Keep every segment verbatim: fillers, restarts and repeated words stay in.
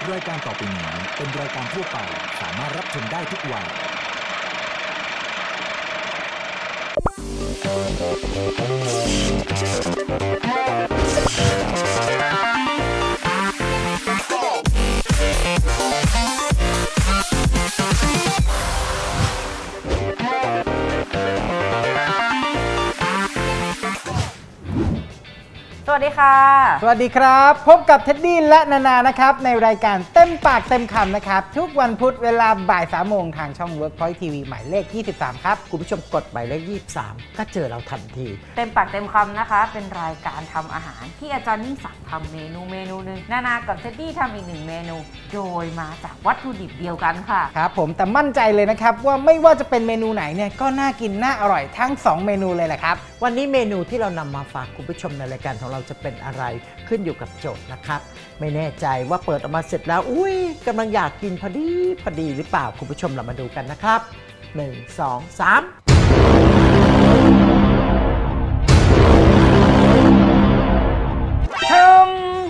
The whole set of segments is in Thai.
รายการต่อไปนี้เป็นรายการทั่วไปสามารถรับชมได้ทุกวัยสวัสดีค่ะสวัสดีครับพบกับเท็ดดี้และนานานะครับในรายการเต็มปากเต็มคำนะครับทุกวันพุธเวลาบ่ายสามโมงทางช่อง Workpoint ที วี หมายเลขยี่สิบสามครับคุณผู้ชมกดหมายเลขยี่สิบสามก็เจอเราทันทีเต็มปากเต็มคำนะคะเป็นรายการทำอาหารที่อาจารย์นิ่งศักดิ์ทำเมนูเมนูหนึ่งนานากับเท็ดดี้ทำอีกหนึ่งเมนูโดยมาจากวัตถุดิบเดียวกันค่ะครับผมแต่มั่นใจเลยนะครับว่าไม่ว่าจะเป็นเมนูไหนเนี่ยก็น่ากินน่าอร่อยทั้งสองเมนูเลยแหละครับวันนี้เมนูที่เรานำมาฝากคุณผู้ชมในรายการของเราจะเป็นอะไรขึ้นอยู่กับโจทย์นะครับไม่แน่ใจว่าเปิดออกมาเสร็จแล้วอุ้ยกำลังอยากกินพอดีพอดีหรือเปล่าคุณผู้ชมเรามาดูกันนะครับหนึ่ง สอง สามชม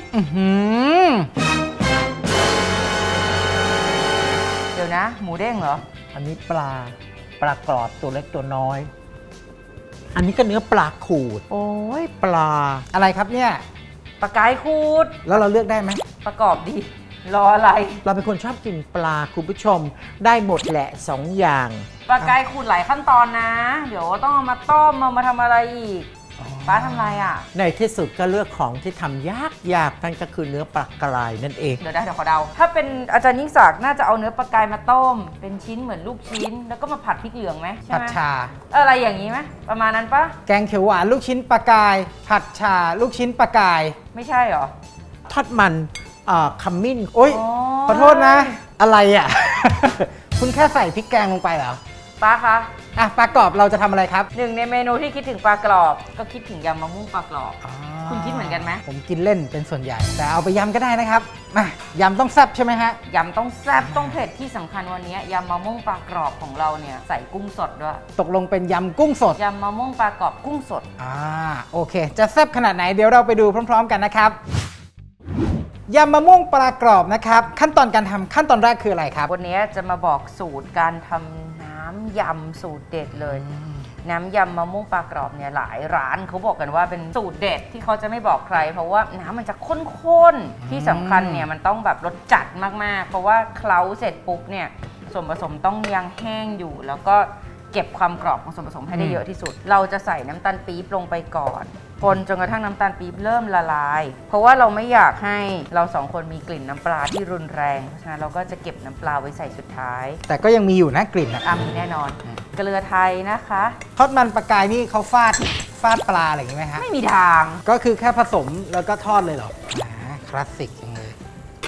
เดี๋ยวนะหมูเด้งเหรออันนี้ปลาปลากรอบตัวเล็กตัวน้อยอันนี้ก็เนื้อปลาขูดโอ้ยปลาอะไรครับเนี่ยปลากายขูดแล้วเราเลือกได้ไหมประกอบดีรออะไรเราเป็นคนชอบกินปลาคุณผู้ชมได้หมดแหละสองอย่างปลากายขูดหลายขั้นตอนนะเดี๋ยวต้องเอามาต้มเอามาทำอะไรอีกป้าทำอะไรอ่ะในที่สุดก็เลือกของที่ทำยากยากนั่นก็คือเนื้อปลากรายนั่นเองเดี๋ยวได้เดี๋ยวขอเดาถ้าเป็นอาจารย์ยิ่งศักดิ์น่าจะเอาเนื้อปลากายมาต้มเป็นชิ้นเหมือนลูกชิ้นแล้วก็มาผัดพริกเหลืองไหมใช่ไหมผัดชาอะไรอย่างนี้ไหมประมาณนั้นปะแกงเขียวหวานลูกชิ้นปลากายผัดชาลูกชิ้นปลากายไม่ใช่หรอทอดมันขมิ้นโอ๊ยขอโทษนะอะไรอ่ะ คุณแค่ใส่พริกแกงลงไปเหรอป้าคะอ่ะปลากรอบเราจะทำอะไรครับหนึ่งในเมนูที่คิดถึงปลากรอบก็คิดถึงยำมะม่วงปลากรอบคุณคิดเหมือนกันไหมผมกินเล่นเป็นส่วนใหญ่แต่เอาไปยำก็ได้นะครับมายำต้องแซ่บใช่ไหมฮะยำต้องแซ่บต้องเผ็ดที่สำคัญวันนี้ยำมะม่วงปลากรอบของเราเนี่ยใส่กุ้งสดด้วยตกลงเป็นยำกุ้งสดยำมะม่วงปลากรอบกุ้งสดอ่าโอเคจะแซ่บขนาดไหนเดี๋ยวเราไปดูพร้อมๆกันนะครับยำมะม่วงปลากรอบนะครับขั้นตอนการทำขั้นตอนแรกคืออะไรครับวันนี้จะมาบอกสูตรการทำน้ำยำสูตรเด็ดเลยน้ำยำมะม่วงปลากรอบเนี่ยหลายร้านเขาบอกกันว่าเป็นสูตรเด็ดที่เขาจะไม่บอกใครเพราะว่าน้ำมันจะข้นๆที่สำคัญเนี่ยมันต้องแบบรสจัดมากๆเพราะว่าเคล้าเสร็จปุ๊บเนี่ยส่วนผสมต้องยังแห้งอยู่แล้วก็เก็บความกรอบของส่วนผสมให้ได้เยอะที่สุดเราจะใส่น้ำตาลปี๊บลงไปก่อนคนจนกระทั่งน้ำตาลปี๊บเริ่มละลายเพราะว่าเราไม่อยากให้เราสองคนมีกลิ่นน้ำปลาที่รุนแรงเพราะฉะนั้นเราก็จะเก็บน้ำปลาไว้ใส่สุดท้ายแต่ก็ยังมีอยู่นะกลิ่นนะอ่ะมีแน่นอนเกลือไทยนะคะทอดมันปลากายนี่เขาฟาดฟาดปลาอะไรอย่างนี้ไหมฮะไม่มีทางก็คือแค่ผสมแล้วก็ทอดเลยเหรออ่าคลาสสิกจังเลย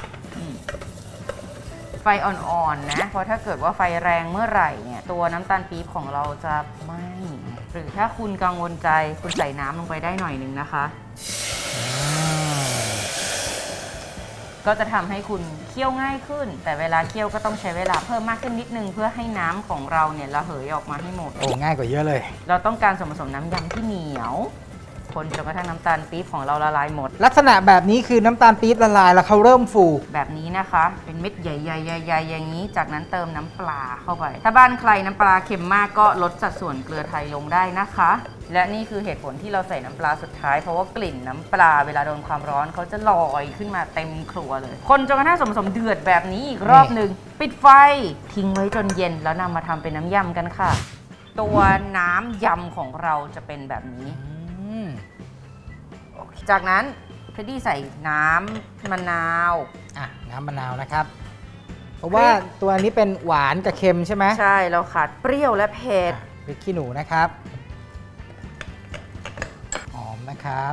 ไฟอ่อนๆนะเพราะถ้าเกิดว่าไฟแรงเมื่อไหร่เนี่ยตัวน้ำตาลปี๊บของเราจะไหม้หรือถ้าคุณกังวลใจคุณใส่น้ำลงไปได้หน่อยหนึ่งนะคะก็จะทำให้คุณเคี่ยวง่ายขึ้นแต่เวลาเคี่ยวก็ต้องใช้เวลาเพิ่มมากขึ้นนิดนึงเพื่อให้น้ำของเราเนี่ยระเหยออกมาให้หมดโอ้ง่ายกว่าเยอะเลยเราต้องการส่วนผสมน้ำยำที่เหนียวคนจนกระทั่งน้ำตาลปี๊บของเราละลายหมดลักษณะแบบนี้คือน้ำตาลปี๊บละลายแล้วเขาเริ่มฟูแบบนี้นะคะเป็นเม็ดใหญ่ๆๆๆอย่างนี้จากนั้นเติมน้ำปลาเข้าไปถ้าบ้านใครน้ำปลาเค็มมากก็ลดสัดส่วนเกลือไทยลงได้นะคะและนี่คือเหตุผลที่เราใส่น้ำปลาสุดท้ายเพราะว่ากลิ่นน้ำปลาเวลาโดนความร้อนเขาจะลอยขึ้นมาเต็มครัวเลยคนจนกระทั่งส่วนผสมเดือดแบบนี้อีกรอบหนึ่งปิดไฟทิ้งไว้จนเย็นแล้วนำมาทำเป็นน้ำยำกันค่ะตัวน้ำยำของเราจะเป็นแบบนี้จากนั้นเท็ดดี้ใส่น้ำมะนาวอ่ะน้ำมะนาวนะครับเพราะว่าตัวนี้เป็นหวานกับเค็มใช่ไหมใช่เราขาดเปรี้ยวและเผ็ดพริกขี้หนูนะครับหอมนะครับ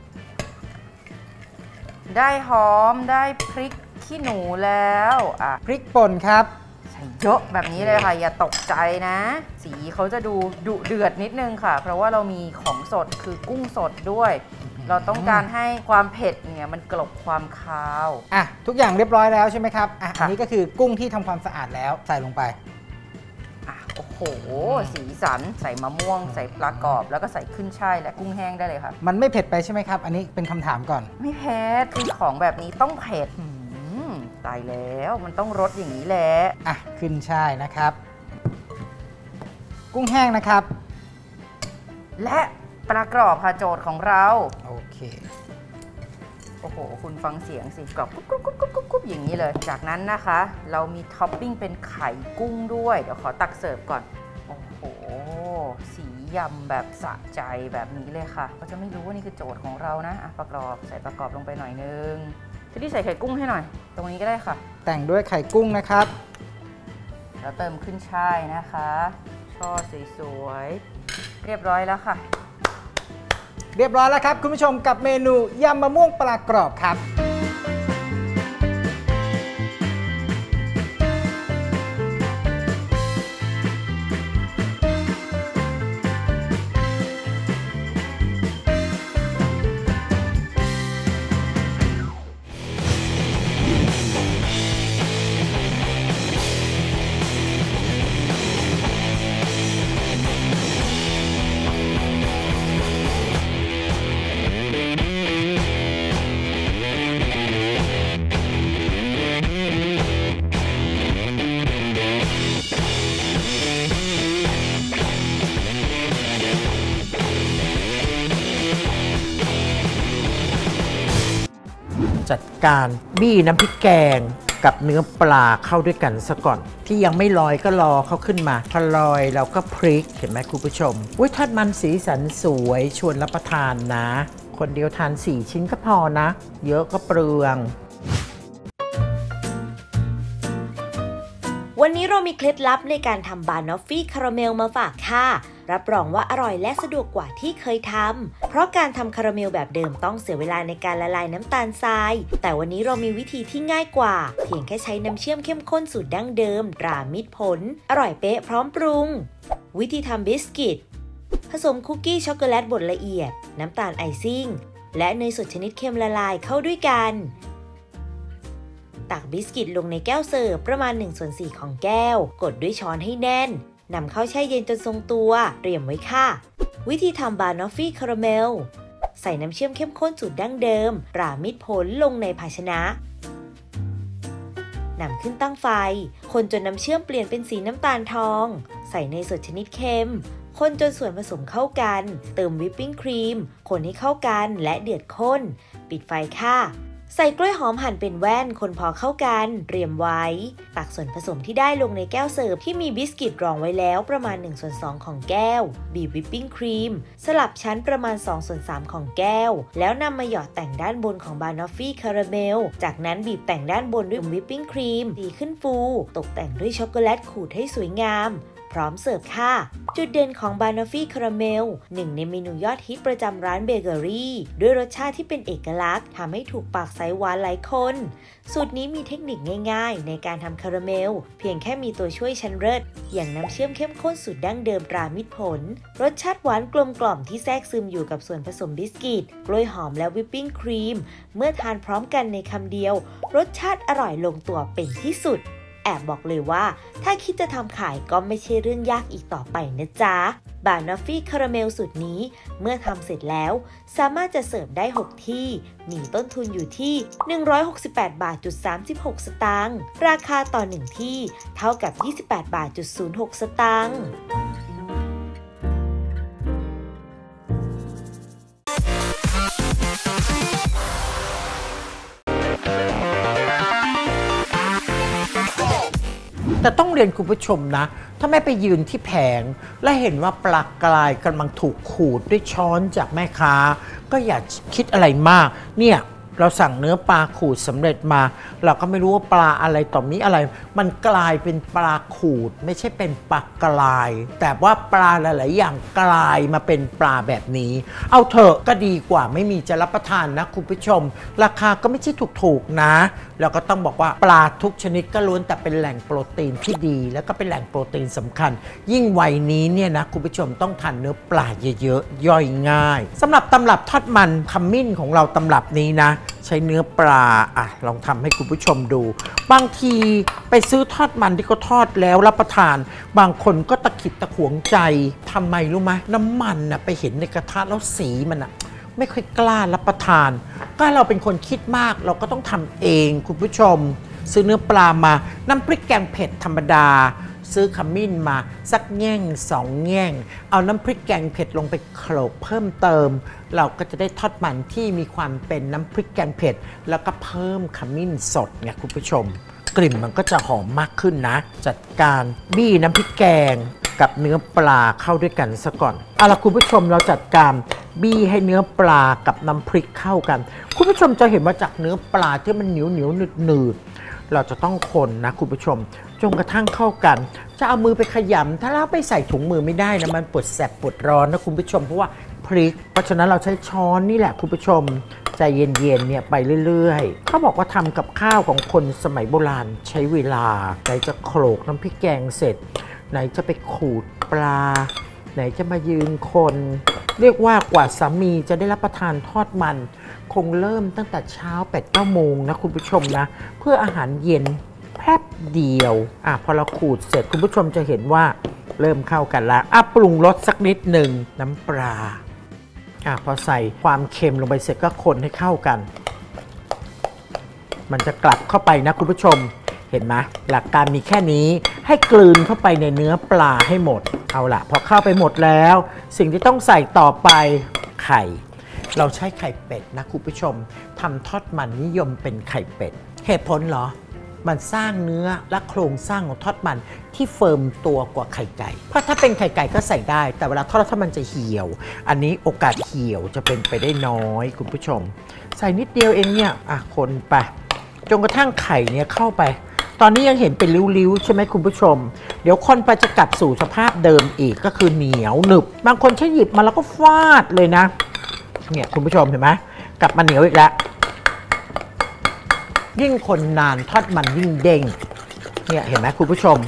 ได้หอมได้พริกขี้หนูแล้วอ่ะพริกป่นครับใส่เยอะแบบนี้เลยค่ะอย่าตกใจนะสีเขาจะดูดุเดือดนิดนึงค่ะเพราะว่าเรามีของสดคือกุ้งสดด้วยเราต้องการให้ความเผ็ดเนี่ยมันกลบความคาวอ่ะทุกอย่างเรียบร้อยแล้วใช่ไหมครับอ่ะอันนี้ก็คือกุ้งที่ทำความสะอาดแล้วใส่ลงไปอ่ะโอ้โหสีสันใส่มะม่วงใส่ปลากรอบแล้วก็ใส่ขึ้นช่ายและกุ้งแห้งได้เลยค่ะมันไม่เผ็ดไปใช่ไหมครับอันนี้เป็นคำถามก่อนไม่เผ็ดคือของแบบนี้ต้องเผ็ดตายแล้วมันต้องรสอย่างนี้แหละอ่ะขึ้นช่ายนะครับ กุ้งแห้งนะครับและปลากรอบค่ะโจทย์ของเราโอเคโอ้โหคุณฟังเสียงสิกรอบกุ๊บกุ๊บกุ๊บกุ๊บกุ๊บกุ๊บอย่างนี้เลยจากนั้นนะคะเรามีท็อปปิ้งเป็นไข่กุ้งด้วยเดี๋ยวขอตักเสิร์ฟก่อนโอ้โหสียำแบบสะใจแบบนี้เลยค่ะก็จะไม่รู้ว่านี่คือโจทย์ของเรานะอ่ะประกอบใส่ประกอบลงไปหน่อยนึงทีนี้ใส่ไข่กุ้งให้หน่อยตรงนี้ก็ได้ค่ะแต่งด้วยไข่กุ้งนะครับแล้วเติมขึ้นช่ายนะคะช่อสวยๆเรียบร้อยแล้วค่ะเรียบร้อยแล้วครับคุณผู้ชมกับเมนูยำมะม่วงปลากรอบครับจัดการบี้น้ำพริกแกงกับเนื้อปลาเข้าด้วยกันซะก่อนที่ยังไม่ลอยก็รอเขาขึ้นมาพอลอยเราก็พลิกเห็นไหมคุณผู้ชมอุ้ยทอดมันสีสันสวยชวนรับประทานนะคนเดียวทานสี่ชิ้นก็พอนะเยอะก็เปลืองวันนี้เรามีเคล็ดลับในการทำบานอฟฟี่คาราเมลมาฝากค่ะรับรองว่าอร่อยและสะดวกกว่าที่เคยทำเพราะการทำคาราเมลแบบเดิมต้องเสียเวลาในการละลายน้ำตาลทรายแต่วันนี้เรามีวิธีที่ง่ายกว่าเพียงแค่ใช้น้ำเชื่อมเข้มข้นสูตรดั้งเดิมตรามิตรผลอร่อยเป๊ะพร้อมปรุงวิธีทำบิสกิตผสมคุกกี้ช็อกโกแลตบดละเอียดน้ำตาลไอซิ่งและเนยสดชนิดเค็มละลายเข้าด้วยกันตักบิสกิตลงในแก้วเสิร์ฟประมาณหนึ่งส่วนสี่ของแก้วกดด้วยช้อนให้แน่นนำเข้าแช่เย็นจนทรงตัวเตรียมไว้ค่ะวิธีทำบานอฟฟี่คาราเมลใส่น้ำเชื่อมเข้มข้นสูตรดั้งเดิมตรามิตรผลลงในภาชนะนำขึ้นตั้งไฟคนจนน้ำเชื่อมเปลี่ยนเป็นสีน้ำตาลทองใส่เนยสดชนิดเค็มคนจนส่วนผสมเข้ากันเติมวิปปิ้งครีมคนให้เข้ากันและเดือดข้นปิดไฟค่ะใส่กล้วยหอมหั่นเป็นแว่นคนพอเข้ากันเตรียมไว้ตักส่วนผสมที่ได้ลงในแก้วเสิร์ฟที่มีบิสกิตรองไว้แล้วประมาณหนึ่งส่วนสองของแก้วบีบวิปปิ้งครีมสลับชั้นประมาณสองส่วนสามของแก้วแล้วนำมาหยอดแต่งด้านบนของบานอฟฟี่คาราเมลจากนั้นบีบแต่งด้านบนด้วยวิปปิ้งครีมตีขึ้นฟูตกแต่งด้วยช็อกโกแลตขูดให้สวยงามพร้อมเสิร์ฟค่ะจุดเด่นของบานอฟฟี่คาราเมลหนึ่งในเมนูยอดฮิตประจำร้านเบเกอรี่ด้วยรสชาติที่เป็นเอกลักษณ์ทำให้ถูกปากสายหวานหลายคนสูตรนี้มีเทคนิคง่ายๆในการทำคาราเมลเพียงแค่มีตัวช่วยชั้นเลิศอย่างน้ำเชื่อมเข้มข้นสูตรดั้งเดิมตรามิตรผลรสชาติหวานกลมกล่อมที่แทรกซึมอยู่กับส่วนผสมบิสกิตกล้วยหอมและวิปปิ้งครีมเมื่อทานพร้อมกันในคำเดียวรสชาติอร่อยลงตัวเป็นที่สุดแอบบอกเลยว่าถ้าคิดจะทำขายก็ไม่ใช่เรื่องยากอีกต่อไปนะจ๊ะบานอฟฟี่คาราเมลสูตรนี้เมื่อทำเสร็จแล้วสามารถจะเสิร์ฟได้หกที่มีต้นทุนอยู่ที่หนึ่งร้อยหกสิบแปดบาทจุดสามสิบหกสตางค์ราคาต่อหนึ่งที่เท่ากับยี่สิบแปดบาทจุดศูนย์หกสตางค์แต่ต้องเรียนคุณผู้ชมนะถ้าไม่ไปยืนที่แผงและเห็นว่าปลากรายกำลังถูกขูดด้วยช้อนจากแม่ค้าก็อย่าคิดอะไรมากเนี่ยเราสั่งเนื้อปลาขูดสำเร็จมาเราก็ไม่รู้ว่าปลาอะไรต่อมีอะไรมันกลายเป็นปลาขูดไม่ใช่เป็นปลากรายแต่ว่าปลาหลายๆอย่างกลายมาเป็นปลาแบบนี้เอาเถอะก็ดีกว่าไม่มีจะรับประทานนะคุณผู้ชมราคาก็ไม่ใช่ถูกๆนะแล้วก็ต้องบอกว่าปลาทุกชนิดก็ล้วนแต่เป็นแหล่งโปรตีนที่ดีแล้วก็เป็นแหล่งโปรตีนสำคัญยิ่งวัยนี้เนี่ยนะคุณผู้ชมต้องทานเนื้อปลาเยอะๆย่อยง่ายสำหรับตำรับทอดมันขมิ้นของเราตำรับนี้นะใช้เนื้อปลาอ่ะลองทำให้คุณผู้ชมดูบางทีไปซื้อทอดมันที่เขาทอดแล้วรับประทานบางคนก็ตะขิดตะขวงใจทำไมรู้ไหมน้ำมันน่ะไปเห็นในกระทะแล้วสีมันอ่ะไม่ค่อยกล้ารับประทานก็เราเป็นคนคิดมากเราก็ต้องทำเองคุณผู้ชมซื้อเนื้อปลามาน้ำพริกแกงเผ็ดธรรมดาซื้อขมิ้นมาสักแง่งสองแง่งเอาน้ำพริกแกงเผ็ดลงไปโขลกเพิ่มเติมเราก็จะได้ทอดมันที่มีความเป็นน้ำพริกแกงเผ็ดแล้วก็เพิ่มขมิ้นสดไงคุณผู้ชมกลิ่นมันก็จะหอมมากขึ้นนะจัดการบี้น้ำพริกแกงกับเนื้อปลาเข้าด้วยกันซะก่อนเอาล่ะคุณผู้ชมเราจัดการบี้ให้เนื้อปลากับน้ำพริกเข้ากันคุณผู้ชมจะเห็นว่าจากเนื้อปลาที่มันเหนียวเหนียวหนืดหนืดเราจะต้องคนนะคุณผู้ชมจนกระทั่งเข้ากันจะเอามือไปขยำถ้าเราไปใส่ถุงมือไม่ได้นะมันปวดแสบปวดร้อนนะคุณผู้ชมเพราะว่าพริกเพราะฉะนั้นเราใช้ช้อนนี่แหละคุณผู้ชมใจเย็นๆเนี่ยไปเรื่อยๆเขาบอกว่าทำกับข้าวของคนสมัยโบราณใช้เวลาไหนจะโขลกน้ำพริกแกงเสร็จไหนจะไปขูดปลาไหนจะมายืนคนเรียกว่ากว่าสามีจะได้รับประทานทอดมันคงเริ่มตั้งแต่เช้า แปดเก้า โมงนะคุณผู้ชมนะเพื่ออาหารเย็นแป๊บเดียวอ่ะพอเราขูดเสร็จคุณผู้ชมจะเห็นว่าเริ่มเข้ากันแล้วอ่ะปรุงรสสักนิดหนึ่งน้ำปลาอ่ะพอใส่ความเค็มลงไปเสร็จก็คนให้เข้ากันมันจะกลับเข้าไปนะคุณผู้ชมเห็นไหมหลักการมีแค่นี้ให้กลืนเข้าไปในเนื้อปลาให้หมดเอาล่ะพอเข้าไปหมดแล้วสิ่งที่ต้องใส่ต่อไปไข่เราใช้ไข่เป็ดนะคุณผู้ชมทำทอดมันนิยมเป็นไข่เป็ดเหตุผลเหรอมันสร้างเนื้อและโครงสร้างของทอดมันที่เฟิร์มตัวกว่าไข่ไก่เพราะถ้าเป็นไข่ไก่ก็ใส่ได้แต่เวลาทอดถ้ามันจะเหี่ยวอันนี้โอกาสเหี่ยวจะเป็นไปได้น้อยคุณผู้ชมใส่นิดเดียวเองเนี่ยอ่ะคนไปจนกระทั่งไข่เนี่ยเข้าไปตอนนี้ยังเห็นเป็นริ้วๆใช่ไหมคุณผู้ชมเดี๋ยวคนไปจะกลับสู่สภาพเดิมอีกก็คือเหนียวหนึบบางคนใช้หยิบมาแล้วก็ฟาดเลยนะเนี่ยคุณผู้ชมเห็นไหมกลับมาเหนียวอีกแล้วยิ่งคนนานทอดมันยิ่งเด้งเนี่ยเห็นไหมคุณผู้ชม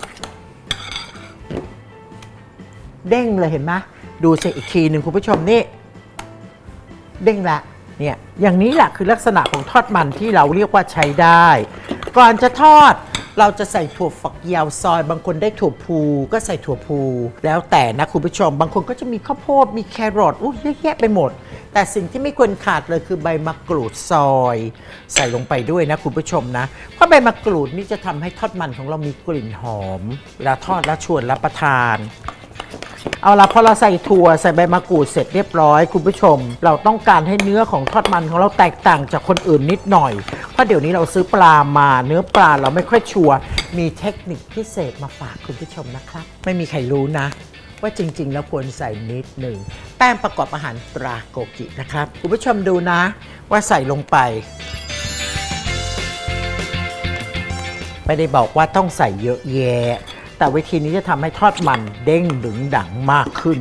เด้งเลยเห็นไหมดูสิอีกทีหนึ่งคุณผู้ชมนี่เด้งละเนี่ยอย่างนี้แหละคือลักษณะของทอดมันที่เราเรียกว่าใช้ได้ก่อนจะทอดเราจะใส่ถั่วฝักยาวซอยบางคนได้ถั่วพูก็ใส่ถั่วพูแล้วแต่นะคุณผู้ชมบางคนก็จะมีข้าวโพดมีแครอทอุ้ยเยอะแยะไปหมดแต่สิ่งที่ไม่ควรขาดเลยคือใบมะกรูดซอยใส่ลงไปด้วยนะคุณผู้ชมนะเพราะใบมะกรูดนี่จะทำให้ทอดมันของเรามีกลิ่นหอมเวลาทอดแล้วชวนรับประทานเอาละพอเราใส่ถั่วใส่ใบมะกรูดเสร็จเรียบร้อยคุณผู้ชมเราต้องการให้เนื้อของทอดมันของเราแตกต่างจากคนอื่นนิดหน่อยเพราะเดี๋ยวนี้เราซื้อปลามาเนื้อปลาเราไม่ค่อยชัวร์มีเทคนิคพิเศษมาฝากคุณผู้ชมนะครับไม่มีใครรู้นะว่าจริงๆแล้วควรใส่นิดหนึ่งแป้งประกอบอาหารตราโกกินะครับคุณผู้ชมดูนะว่าใส่ลงไปไม่ได้บอกว่าต้องใส่เยอะแยะแต่วิธีนี้จะทำให้ทอดมันเด้งดึงดังมากขึ้น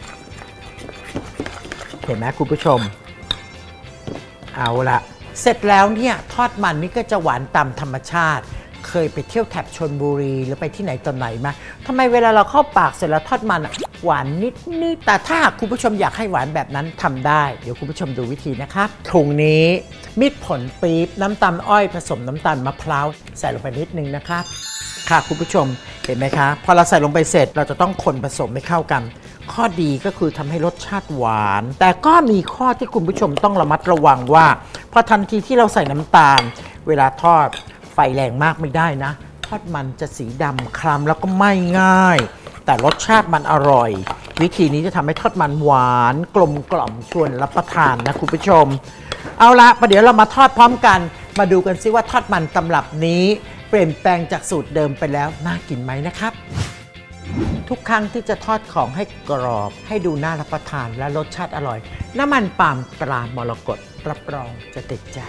เห็นไหมคุณผู้ชมเอาละเสร็จแล้วเนี่ยทอดมันนี่ก็จะหวานตามธรรมชาติเคยไปเที่ยวแถบชลบุรีหรือไปที่ไหนตอนไหนมาทำไมเวลาเราเข้าปากเสร็จแล้วทอดมันหวานนิดนิดแต่ถ้าคุณผู้ชมอยากให้หวานแบบนั้นทำได้เดี๋ยวคุณผู้ชมดูวิธีนะครับถุงนี้มิตรผลปี๊บน้ำตาลอ้อยผสมน้ำตาลมะพร้าวใส่ลงไปนิดนึงนะครับค่ะคุณผู้ชมเห็นไหมคะพอเราใส่ลงไปเสร็จเราจะต้องคนผสมให้เข้ากันข้อดีก็คือทำให้รสชาติหวานแต่ก็มีข้อที่คุณผู้ชมต้องระมัดระวังว่าพอทันทีที่เราใส่น้ำตาลเวลาทอดไฟแรงมากไม่ได้นะทอดมันจะสีดำคล้ำแล้วก็ไหม้ง่ายแต่รสชาติมันอร่อยวิธีนี้จะทำให้ทอดมันหวานกลมกล่อมชวนรับประทานนะคุณผู้ชมเอาละประเดี๋ยวเรามาทอดพร้อมกันมาดูกันซิว่าทอดมันตำรับนี้เปลี่ยนแปลงจากสูตรเดิมไปแล้วน่ากินไหมนะครับทุกครั้งที่จะทอดของให้กรอบให้ดูน่ารับประทานและรสชาติอร่อยน้ำมันปาล์มตรามรกตรับรองจะติดใจ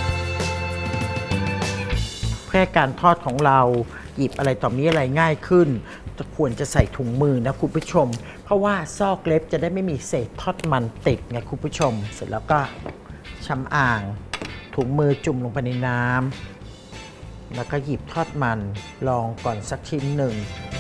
เพื่อการทอดของเราหยิบอะไรต่อมีอะไรง่ายขึ้นควรจะใส่ถุงมือนะคุณผู้ชมเพราะว่าซอกเล็บจะได้ไม่มีเศษทอดมันติดไงคุณผู้ชมเสร็จแล้วก็ช้ำอ่างถุงมือจุ่มลงไปในน้ำแล้วก็หยิบทอดมันลองก่อนสักชิ้นหนึ่ง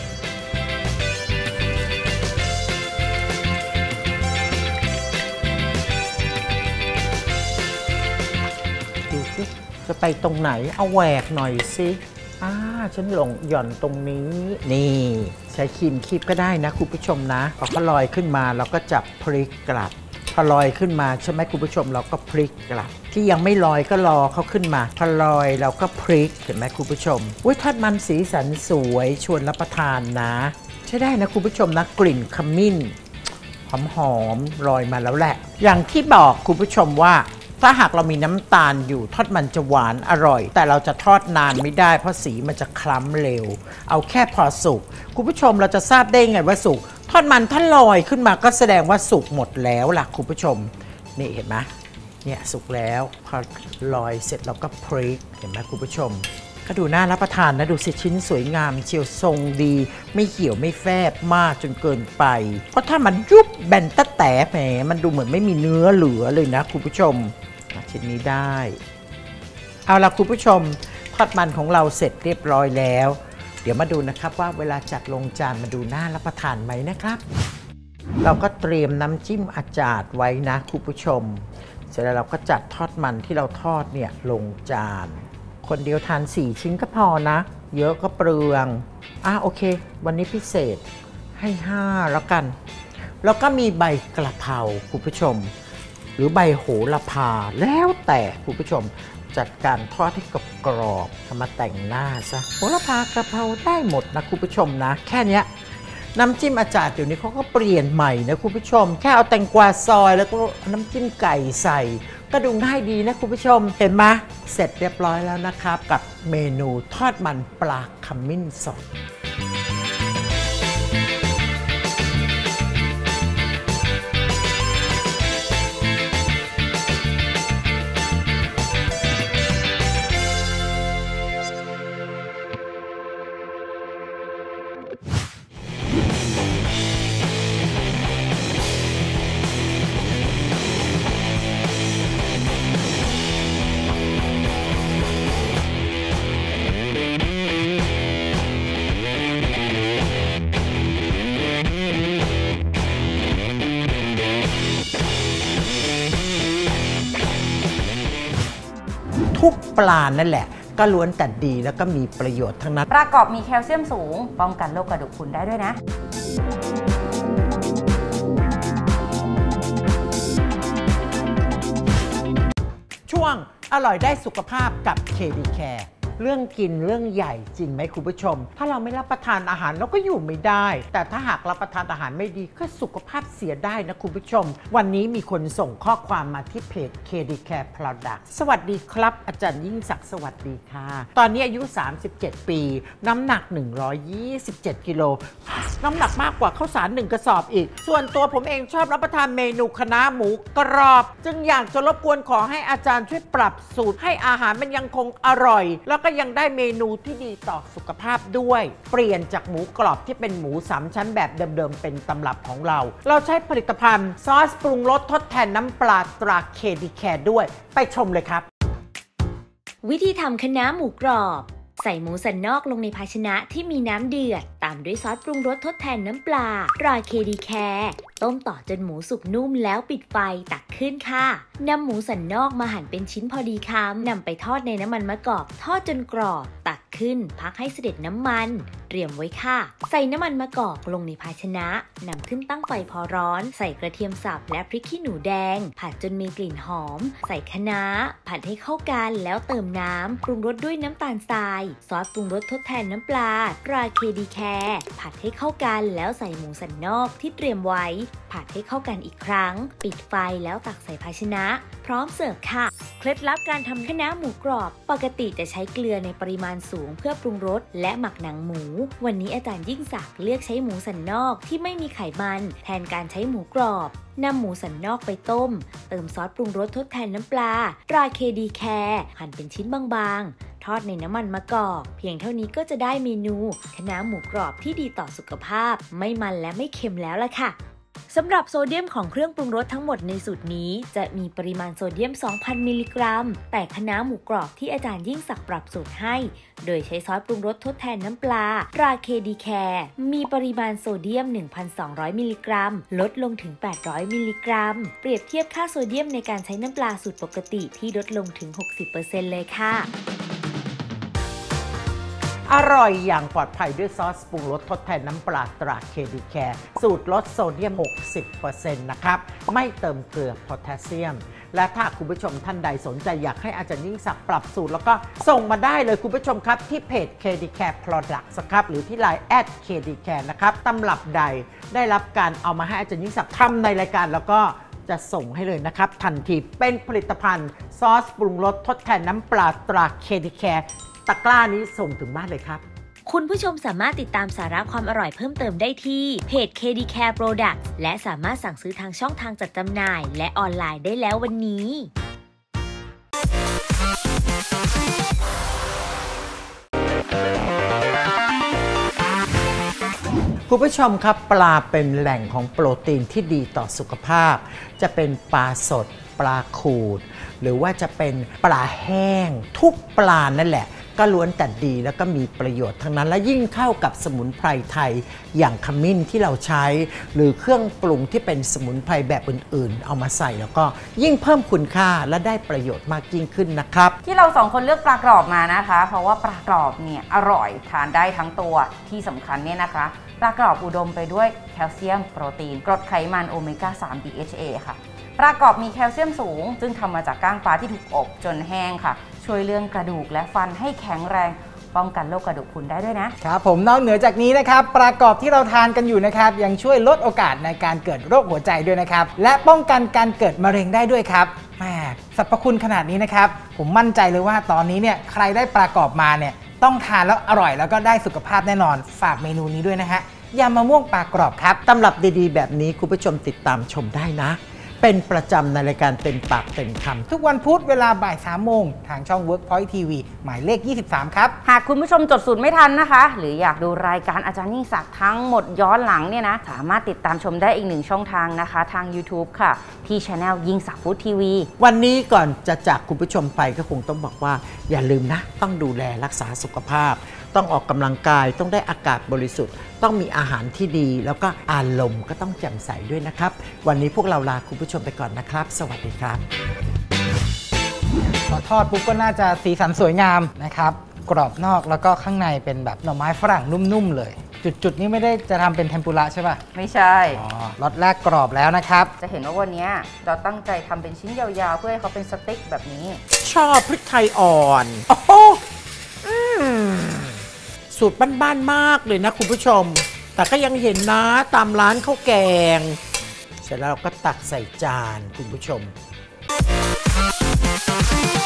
ดูสิจะไปตรงไหนเอาแหวกหน่อยสิอ่าฉันลงหย่อนตรงนี้นี่ใช้ครีมคีบก็ได้นะคุณผู้ชมนะพอเขาลอยขึ้นมาเราก็จับพลิกกลับพอลอยขึ้นมาใช่ไหมคุณผู้ชมเราก็พลิกกลับที่ยังไม่ลอยก็รอเขาขึ้นมาพอลอยเราก็พลิกเห็นไหมคุณผู้ชมอุ้ยทอดมันสีสันสวยชวนรับประทานนะใช่ได้นะคุณผู้ชมนะกลิ่นขมิ้นหอมหอมลอยมาแล้วแหละอย่างที่บอกคุณผู้ชมว่าถ้าหากเรามีน้ำตาลอยู่ทอดมันจะหวานอร่อยแต่เราจะทอดนานไม่ได้เพราะสีมันจะคล้ำเร็วเอาแค่พอสุกคุณผู้ชมเราจะทราบได้ไงว่าสุกทอดมันถ้าลอยขึ้นมาก็แสดงว่าสุกหมดแล้วล่ะคุณผู้ชมนี่เห็นไหมเนี่ยสุกแล้วพอลอยเสร็จเราก็พลิกเห็นไหมคุณผู้ชมก็ดูน่ารับประทานนะดูสิชิ้นสวยงามเชียวทรงดีไม่เหี่ยวไม่แฟบมากจนเกินไปเพราะถ้ามันยุบแบนตะแต๋แหมมันดูเหมือนไม่มีเนื้อเหลือเลยนะคุณผู้ชมชิ้นนี้ได้เอาล่ะคุณผู้ชมทอดมันของเราเสร็จเรียบร้อยแล้วเดี๋ยวมาดูนะครับว่าเวลาจัดลงจานมาดูน่ารับประทานไหมนะครับเราก็เตรียมน้ำจิ้มอาจารย์ไว้นะคุณผู้ชมเสร็จแล้วเราก็จัดทอดมันที่เราทอดเนี่ยลงจานคนเดียวทานสี่ชิ้นก็พอนะเยอะก็เปลืองอ่ะโอเควันนี้พิเศษให้ห้าแล้วกันแล้วก็มีใบกระเพราคุณผู้ชมหรือใบโหระพาแล้วแต่คุณผู้ชมจัดการทอดให้กรอบๆทำมาแต่งหน้าซะโหระพากระเพราได้หมดนะคุณผู้ชมนะแค่นี้น้ำจิ้มอาจารย์เดี๋ยวนี้เขาก็เปลี่ยนใหม่นะคุณผู้ชมแค่เอาแตงกวาซอยแล้วก็น้ำจิ้มไก่ใส่ก็ดูง่ายดีนะคุณผู้ชมเห็นไหมเสร็จเรียบร้อยแล้วนะครับกับเมนูทอดมันปลาขมิ้นสดทุกปลานั่นแหละก็ล้วนแต่ดีแล้วก็มีประโยชน์ทั้งนั้นประกอบมีแคลเซียมสูงป้องกันโรคกระดูกพรุนได้ด้วยนะช่วงอร่อยได้สุขภาพกับ เค ดี Care เรื่องกินเรื่องใหญ่จริงไหมคุณผู้ชมถ้าเราไม่รับประทานอาหารเราก็อยู่ไม่ได้แต่ถ้าหากรับประทานอาหารไม่ดีก็สุขภาพเสียได้นะคุณผู้ชมวันนี้มีคนส่งข้อความมาที่เพจ เค ดี Care Product สวัสดีครับอาจารย์ยิ่งศักดิ์สวัสดีค่ะตอนนี้อายุสามสิบเจ็ดปีน้ำหนักหนึ่งร้อยยี่สิบเจ็ดกิโลน้ำหนักมากกว่าข้าวสารหนึ่งกระสอบอีกส่วนตัวผมเองชอบรับประทานเมนูคะน้าหมูกรอบจึงอยากจะรบกวนขอให้อาจารย์ช่วยปรับสูตรให้อาหารมันยังคงอร่อยแล้วก็ยังได้เมนูที่ดีต่อสุขภาพด้วยเปลี่ยนจากหมูกรอบที่เป็นหมูสามชั้นแบบเดิมๆเป็นตำรับของเราเราใช้ผลิตภัณฑ์ซอสปรุงรสทดแทนน้ำปลาตรา เค ดี Care ด้วยไปชมเลยครับวิธีทำคะน้าหมูกรอบใส่หมูสันนอกลงในภาชนะที่มีน้ำเดือดตามด้วยซอสปรุงรสทดแทนน้ำปลาตรา เค ดี Care ต้มต่อจนหมูสุกนุ่มแล้วปิดไฟตักขึ้นค่ะนำหมูสันนอกมาหั่นเป็นชิ้นพอดีคำนำไปทอดในน้ำมันมะกอกทอดจนกรอบตักขึ้นพักให้เสด็จน้ำมันเตรียมไว้ค่ะใส่น้ำมันมะกอกลงในภาชนะนำขึ้นตั้งไฟพอร้อนใส่กระเทียมสับและพริกขี้หนูแดงผัดจนมีกลิ่นหอมใส่คะน้าผัดให้เข้ากันแล้วเติมน้ำปรุงรสด้วยน้ำตาลทรายซอสปรุงรสทดแทนน้ำปลาตรา เค ดี Care ผัดให้เข้ากันแล้วใส่หมูสันนอกที่เตรียมไว้ผัดให้เข้ากันอีกครั้งปิดไฟแล้วตักใส่ภาชนะพร้อมเสิร์ฟค่ะเคล็ดลับการทำคะน้าหมูกรอบปกติจะใช้เกลือในปริมาณสูงเพื่อปรุงรสและหมักหนังหมูวันนี้อาจารย์ยิ่งศักดิ์เลือกใช้หมูสันนอกที่ไม่มีไขมันแทนการใช้หมูกรอบนำหมูสันนอกไปต้มเติมซอสปรุงรสทดแทนน้ำปลาตรา เค ดี Care หั่นเป็นชิ้นบางๆทอดในน้ำมันมะกอกเพียงเท่านี้ก็จะได้เมนูคะน้าหมูกรอบที่ดีต่อสุขภาพไม่มันและไม่เค็มแล้วล่ะค่ะสำหรับโซเดียมของเครื่องปรุงรสทั้งหมดในสูตรนี้จะมีปริมาณโซเดียม สองพัน มิลลิกรัมแต่คะน้าหมูกรอบที่อาจารย์ยิ่งศักดิ์ปรับสูตรให้โดยใช้ซอสปรุงรสทดแทนน้ำปลาตรา เค ดี Care มีปริมาณโซเดียม หนึ่งพันสองร้อย มิลลิกรัมลดลงถึง แปดร้อย มิลลิกรัมเปรียบเทียบค่าโซเดียมในการใช้น้ำปลาสูตรปกติที่ลดลงถึง หกสิบเปอร์เซ็นต์ เลยค่ะอร่อยอย่างปลอดภัยด้วยซอสปรุงรสทดแทนน้ำปลาตราเคดีแคร์สูตรลดโซเดียม หกสิบเปอร์เซ็นต์ นะครับไม่เติมเกลือโพแทสเซียมและถ้าคุณผู้ชมท่านใดสนใจอยากให้อาจารย์ยิ่งศักดิ์ปรับสูตรแล้วก็ส่งมาได้เลยคุณผู้ชมครับที่เพจ เค ดี Care Products ครับหรือที่ ไลน์ แอท เค ดี แคร์ นะครับตำรับใดได้รับการเอามาให้อาจารย์ยิ่งศักดิ์ทำในรายการแล้วก็จะส่งให้เลยนะครับทันทีเป็นผลิตภัณฑ์ซอสปรุงรสทดแทนน้ำปลาตรา เค ดี แคร์ ตะกร้านี้ส่งถึงบ้านเลยครับคุณผู้ชมสามารถติดตามสาระความอร่อยเพิ่มเติมได้ที่เพจ เค ดี Care Products และสามารถสั่งซื้อทางช่องทางจัดจำหน่ายและออนไลน์ได้แล้ววันนี้คุณผู้ชมครับปลาเป็นแหล่งของโปรตีนที่ดีต่อสุขภาพจะเป็นปลาสดปลาขูดหรือว่าจะเป็นปลาแห้งทุกปลานั่นแหละก็ล้วนแต่ดีแล้วก็มีประโยชน์ทั้งนั้นและยิ่งเข้ากับสมุนไพรไทยอย่างขมิ้นที่เราใช้หรือเครื่องปรุงที่เป็นสมุนไพรแบบอื่นๆเอามาใส่แล้วก็ยิ่งเพิ่มคุณค่าและได้ประโยชน์มากยิ่งขึ้นนะครับที่เราสองคนเลือกปลากรอบมานะคะเพราะว่าปลากรอบเนี่ยอร่อยทานได้ทั้งตัวที่สำคัญเนี่ยนะคะปลากรอบอุดมไปด้วยแคลเซียมโปรตีนกรดไขมันโอเมก้า สาม ดี เอช เอ ค่ะปลากรอบมีแคลเซียมสูงซึ่งทำมาจากก้างปลาที่ถูกอบจนแห้งค่ะช่วยเรื่องกระดูกและฟันให้แข็งแรงป้องกันโรคกระดูกพรุนได้ด้วยนะครับผมนอกเหนือจากนี้นะครับปลากรอบที่เราทานกันอยู่นะครับยังช่วยลดโอกาสในการเกิดโรคหัวใจด้วยนะครับและป้องกันการเกิดมะเร็งได้ด้วยครับแหมสรรพคุณขนาดนี้นะครับผมมั่นใจเลยว่าตอนนี้เนี่ยใครได้ปลากรอบมาเนี่ยต้องทานแล้วอร่อยแล้วก็ได้สุขภาพแน่นอนฝากเมนูนี้ด้วยนะฮะยำมะม่วงปลากรอบครับตำรับดีๆแบบนี้คุณผู้ชมติดตามชมได้นะเป็นประจำในรายการเต็มปากเต็มคำทุกวันพุธเวลาบ่ายสามโมงทางช่อง Workpoint ที วี หมายเลขยี่สิบสามครับหากคุณผู้ชมจดสูตรไม่ทันนะคะหรืออยากดูรายการอาจารย์ยิ่งศักดิ์ทั้งหมดย้อนหลังเนี่ยนะสามารถติดตามชมได้อีกหนึ่งช่องทางนะคะทาง YouTube ค่ะที่ Channel ยิ่งศักดิ์ฟู้ดทีวีวันนี้ก่อนจะจากคุณผู้ชมไปก็คงต้องบอกว่าอย่าลืมนะต้องดูแลรักษาสุขภาพต้องออกกำลังกายต้องได้อากาศบริสุทธิ์ต้องมีอาหารที่ดีแล้วก็อารมณ์ก็ต้องแจ่มใสด้วยนะครับวันนี้พวกเราลาคุณผู้ชมไปก่อนนะครับสวัสดีครับพอทอดปุ๊บก็น่าจะสีสันสวยงามนะครับกรอบนอกแล้วก็ข้างในเป็นแบบหน่อไม้ฝรั่งนุ่มๆเลยจุดๆนี้ไม่ได้จะทำเป็นเทมปุระใช่ป่ะไม่ใช่อ๋อรสแรกกรอบแล้วนะครับจะเห็นว่าวันนี้เราตั้งใจทำเป็นชิ้นยาวๆเพื่อให้เขาเป็นสติ๊กแบบนี้ชอบพริกไทยอ่อนโอ้โหสูตรบ้านๆมากเลยนะคุณผู้ชมแต่ก็ยังเห็นนะตามร้านข้าวแกงเสร็จแล้วเราก็ตักใส่จานคุณผู้ชม